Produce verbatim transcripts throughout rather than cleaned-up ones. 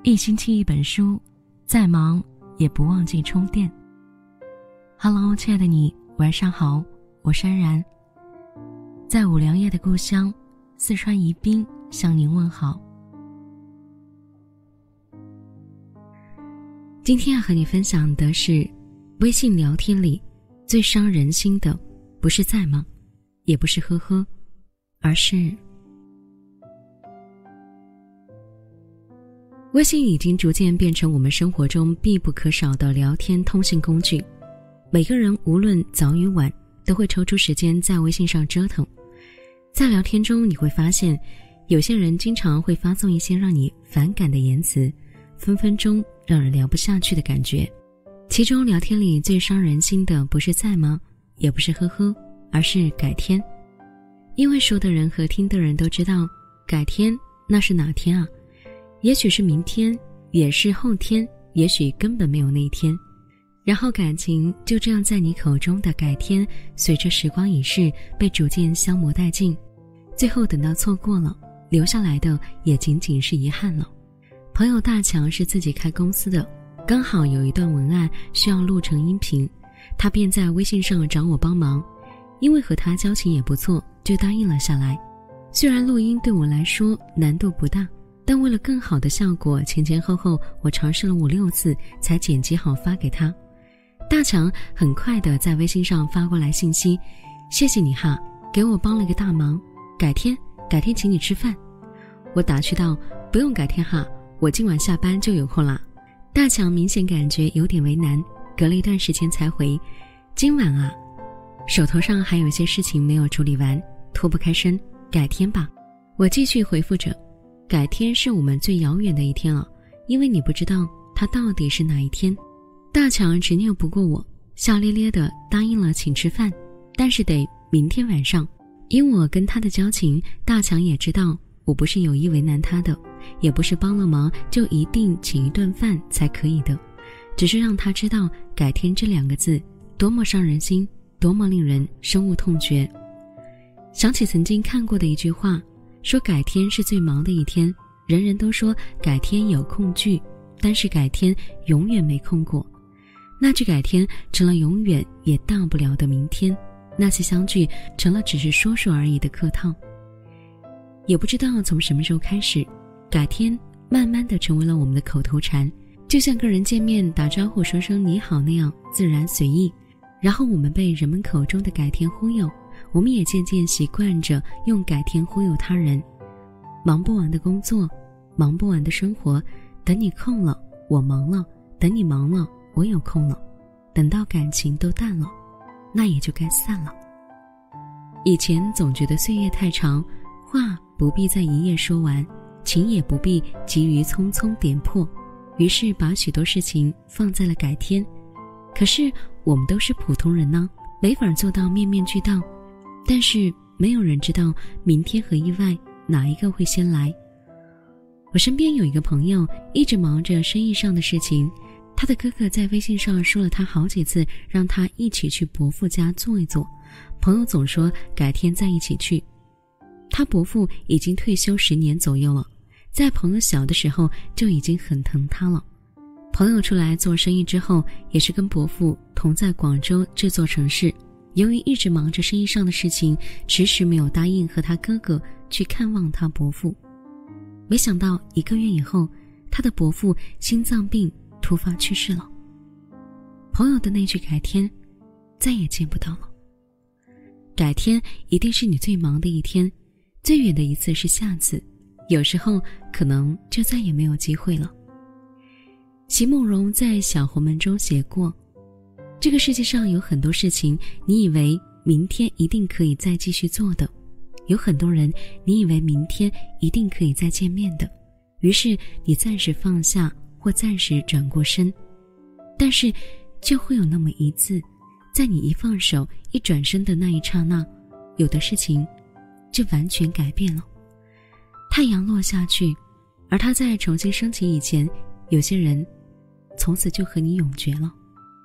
一星期一本书，再忙也不忘记充电。Hello， 亲爱的你，晚上好，我是安然，在五粮液的故乡四川宜宾向您问好。今天要和你分享的是，微信聊天里最伤人心的，不是在吗，也不是呵呵，而是微信已经逐渐变成我们生活中必不可少的聊天通信工具。每个人无论早与晚，都会抽出时间在微信上折腾。在聊天中，你会发现有些人经常会发送一些让你反感的言辞，分分钟让人聊不下去的感觉。其中聊天里最伤人心的，不是在吗，也不是呵呵，而是改天。因为说的人和听的人都知道，改天那是哪天啊？也许是明天，也是后天，也许根本没有那一天。然后感情就这样在你口中的改天，随着时光已逝被逐渐消磨殆尽，最后等到错过了，留下来的也仅仅是遗憾了。朋友大强是自己开公司的，刚好有一段文案需要录成音频，他便在微信上找我帮忙，因为和他交情也不错，就答应了下来。虽然录音对我来说难度不大，但为了更好的效果，前前后后我尝试了五六次才剪辑好发给他。大强很快地在微信上发过来信息，谢谢你哈，给我帮了个大忙，改天改天请你吃饭。我打趣道，不用改天哈，我今晚下班就有空啦。大强明显感觉有点为难，隔了一段时间才回，今晚啊，手头上还有一些事情没有处理完，脱不开身，改天吧。我继续回复着，改天是我们最遥远的一天了，因为你不知道它到底是哪一天。大强执拗不过我，笑咧咧地答应了请吃饭，但是得明天晚上。因我跟他的交情，大强也知道我不是有意为难他的，也不是帮了忙就一定请一顿饭才可以的，只是让他知道改天这两个字多么伤人心，多么令人深恶痛绝。想起曾经看过的一句话，说改天是最忙的一天，人人都说改天有空聚，但是改天永远没空过。那句改天成了永远也到不了的明天，那次相聚成了只是说说而已的客套。也不知道从什么时候开始，改天慢慢地成为了我们的口头禅，就像跟人见面打招呼说声你好那样自然随意。然后我们被人们口中的改天忽悠，我们也渐渐习惯着用改天忽悠他人。忙不完的工作，忙不完的生活，等你空了我忙了，等你忙了我有空了，等到感情都淡了，那也就该散了。以前总觉得岁月太长，话不必在一夜说完，情也不必急于匆匆点破，于是把许多事情放在了改天。可是我们都是普通人呢，没法做到面面俱到，但是没有人知道明天和意外哪一个会先来。我身边有一个朋友一直忙着生意上的事情，他的哥哥在微信上说了他好几次，让他一起去伯父家坐一坐，朋友总说改天再一起去。他伯父已经退休十年左右了，在朋友小的时候就已经很疼他了。朋友出来做生意之后，也是跟伯父同在广州这座城市，由于一直忙着生意上的事情，迟迟没有答应和他哥哥去看望他伯父。没想到一个月以后，他的伯父心脏病突发去世了。朋友的那句改天再也见不到了。改天一定是你最忙的一天，最远的一次是下次，有时候可能就再也没有机会了。席慕容在《小红门》中写过，这个世界上有很多事情你以为明天一定可以再继续做的，有很多人你以为明天一定可以再见面的，于是你暂时放下或暂时转过身，但是就会有那么一次，在你一放手一转身的那一刹那，有的事情就完全改变了。太阳落下去，而它在重新升起以前，有些人从此就和你永绝了。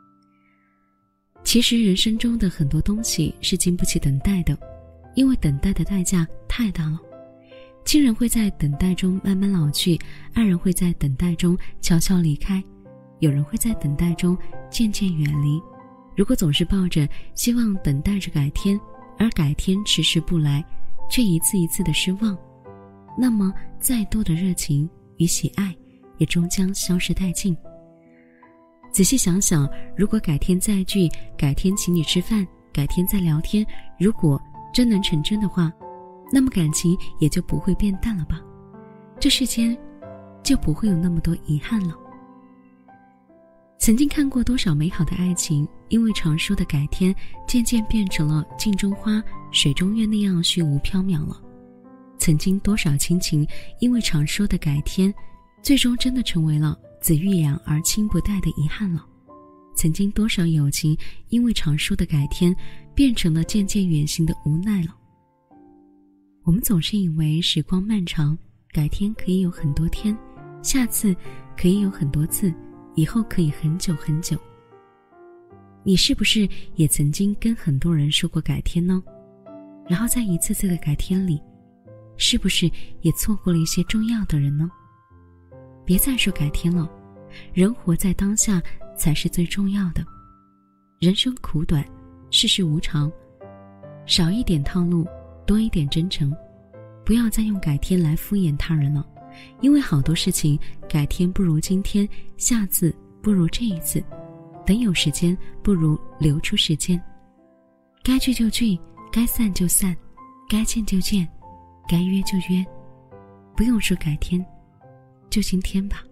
其实人生中的很多东西是经不起等待的，因为等待的代价太大了。 亲人会在等待中慢慢老去，爱人会在等待中悄悄离开，有人会在等待中渐渐远离。如果总是抱着希望等待着改天，而改天迟迟不来，却一次一次的失望，那么再多的热情与喜爱也终将消失殆尽。仔细想想，如果改天再聚，改天请你吃饭，改天再聊天，如果真能成真的话，那么感情也就不会变淡了吧，这世间就不会有那么多遗憾了。曾经看过多少美好的爱情，因为常说的改天，渐渐变成了镜中花水中月那样虚无缥缈了。曾经多少亲情，因为常说的改天，最终真的成为了子欲养而亲不待的遗憾了。曾经多少友情，因为常说的改天，变成了渐渐远行的无奈了。我们总是以为时光漫长，改天可以有很多天，下次可以有很多次，以后可以很久很久。你是不是也曾经跟很多人说过改天呢？然后在一次次的改天里，是不是也错过了一些重要的人呢？别再说改天了，人活在当下才是最重要的。人生苦短，世事无常，少一点套路，多一点真诚。不要再用改天来敷衍他人了，因为好多事情改天不如今天，下次不如这一次，等有时间不如留出时间。该聚就聚，该散就散，该见就见，该约就约，不用说改天，就今天吧。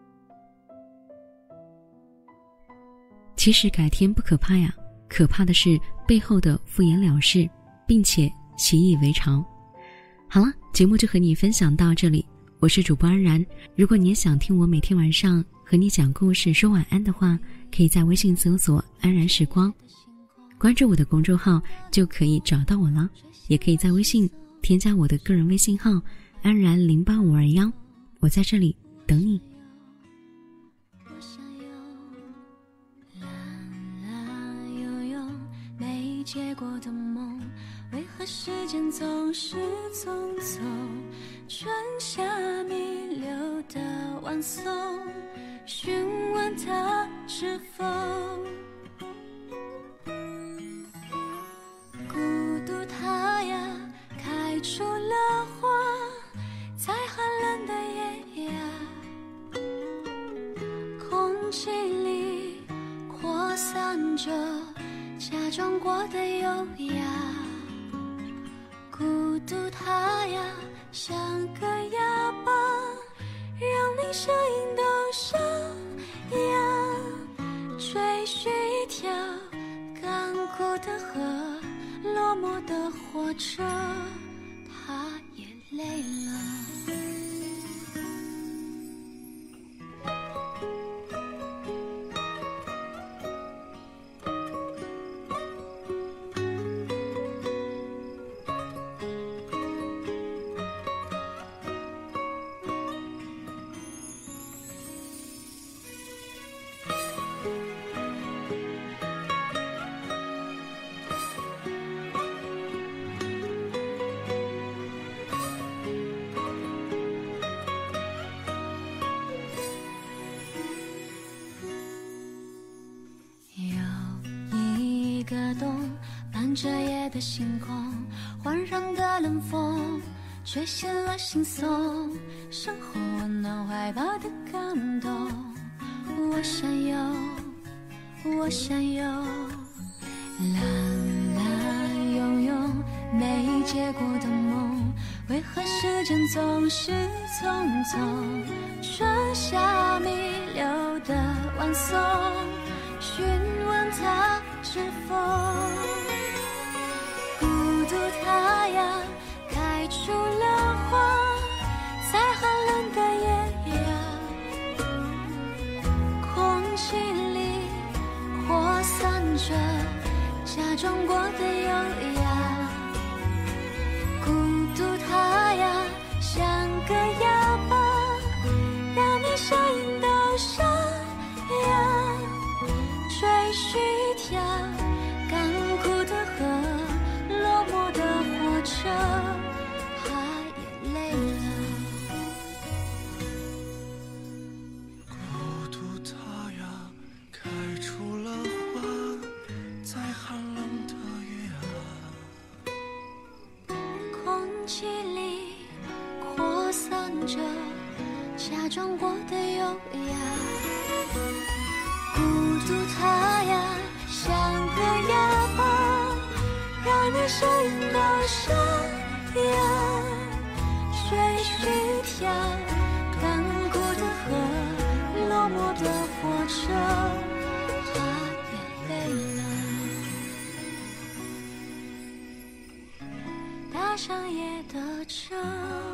其实改天不可怕呀，可怕的是背后的敷衍了事，并且习以为常。好了，节目就和你分享到这里，我是主播安然。如果你也想听我每天晚上和你讲故事说晚安的话，可以在微信搜索安然时光，关注我的公众号就可以找到我了，也可以在微信添加我的个人微信号安然零八五二幺，我在这里等你。 我想有蓝蓝悠悠没结果的梦，为何时间总是匆匆？春夏弥留的晚松，询问它是否孤独？它呀开出了花，在寒冷的夜呀，空气里扩散着假装过的优雅。孤独它呀像个哑巴，让你声音都沙哑，追寻一条干枯的河，落寞的火车，它也累了。伴着夜的星空，环绕的冷风吹醒了心松，身后温暖怀抱的感动。我想有，我想有蓝蓝悠悠没结果的梦，为何时间总是匆匆？春夏弥留的晚松，询问它是否孤独？它呀开出了花，在寒冷的夜呀，空气里扩散着假装过的优雅。孤独它呀像个哑巴，让你声音都沙哑，追寻一条干枯的散着，假装过得优雅。孤独它呀，像个哑巴，让人生的沙哑。水须条，干枯的河，落寞的火车，它也累了。搭上夜的车。